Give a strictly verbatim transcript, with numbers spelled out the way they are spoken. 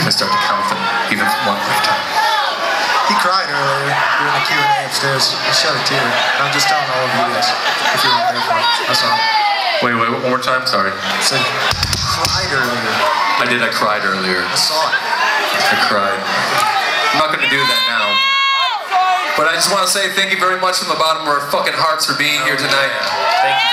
I start to count them, even one lifetime. He cried earlier during the Q and A upstairs. He shed a tear. I'm just telling all of you guys, if you weren't there for it. That's all. Wait, wait, one more time? Sorry. So he cried earlier. I did, I cried earlier. I saw it. I cried. I'm not going to do that now. But I just want to say thank you very much from the bottom of our fucking hearts for being here tonight. Thank you.